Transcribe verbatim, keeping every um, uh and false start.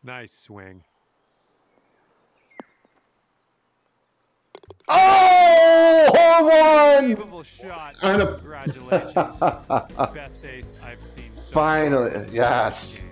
Nice swing. Oh, hole one! Unbelievable shot. Kind of- Congratulations. Best ace I've seen so Finally, far. yes.